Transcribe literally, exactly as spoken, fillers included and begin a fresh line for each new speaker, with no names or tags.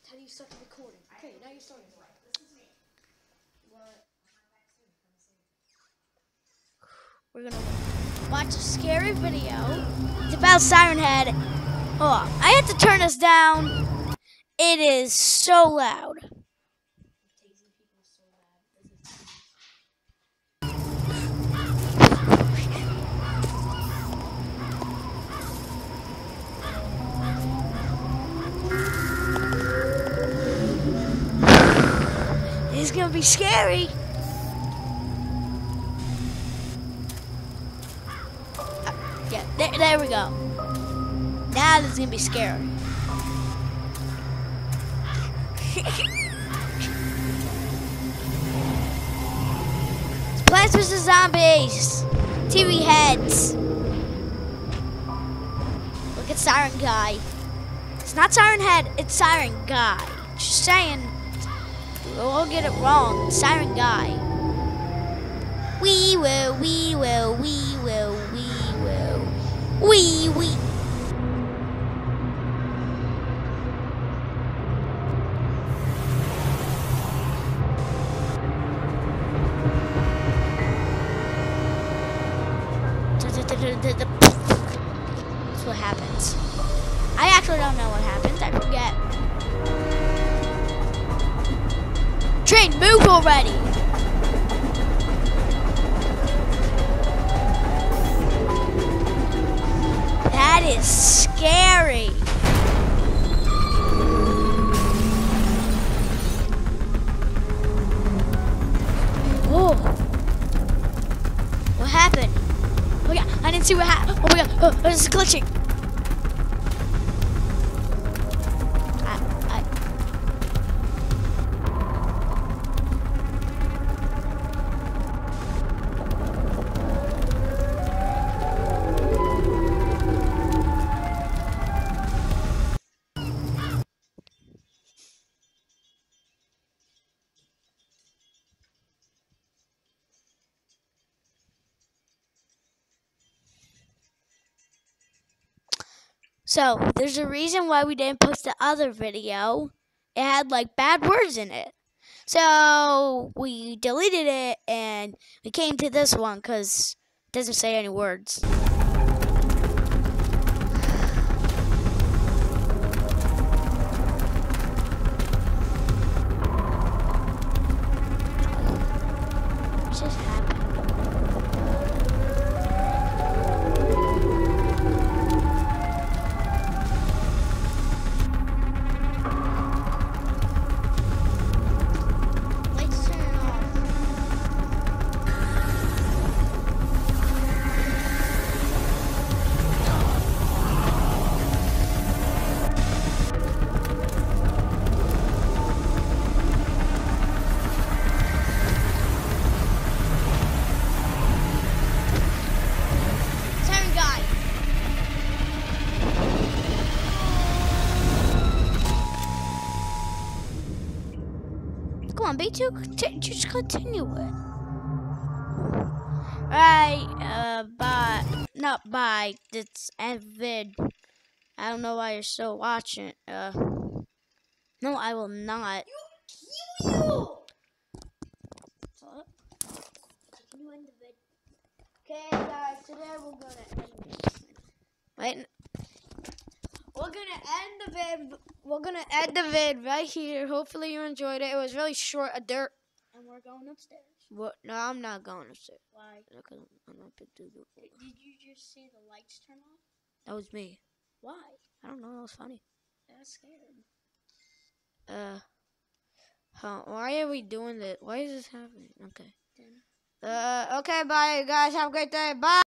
How do you start the recording? Okay, now you're starting. What? We're gonna watch a scary video. It's about Siren Head. Oh, I have to turn this down. It is so loud. It's gonna be scary. Uh, yeah, there, there we go. Now this is gonna be scary. It's Plants versus. Zombies. T V heads. Look at Siren Guy. It's not Siren Head, it's Siren Guy. Just saying. We'll get it wrong. Siren Guy. We will, we will, we will, we will. We, we. That's what happens. I actually don't know what happens. I forget. Train, move already! That is scary. Whoa. What happened? Oh yeah, I didn't see what happened. Oh my god, oh, this is glitching. So, there's a reason why we didn't post the other video. It had like bad words in it. So, we deleted it and we came to this one because it doesn't say any words. What just happened? Come on, B two, just continue it. Alright, uh, bye. Not bye. It's end vid. I don't know why you're still watching. Uh, no, I will not. You, you. What? Can you end the vid? Okay, guys, today we're gonna end this. Wait. We're gonna end the vid. We're gonna end the vid right here. Hopefully you enjoyed it. It was really short, a dirt. And we're going upstairs. What? No, I'm not going upstairs. Why? Because I'm not big dude. Did you just see the lights turn off? That was me. Why? I don't know. That was funny. I was scared. Uh, huh? Why are we doing this? Why is this happening? Okay. Uh, okay. Bye, guys. Have a great day. Bye.